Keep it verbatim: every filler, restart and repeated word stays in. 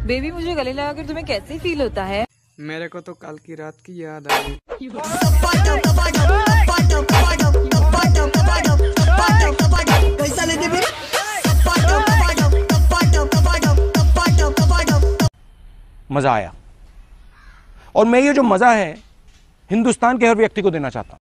Baby, मुझे गले लगाकर तुम्हें कैसे फील होता है? मेरे को तो कल की रात की याद आ गई। मजा आया, और मैं ये जो मजा है हिंदुस्तान के हर व्यक्ति को देना चाहता हूं।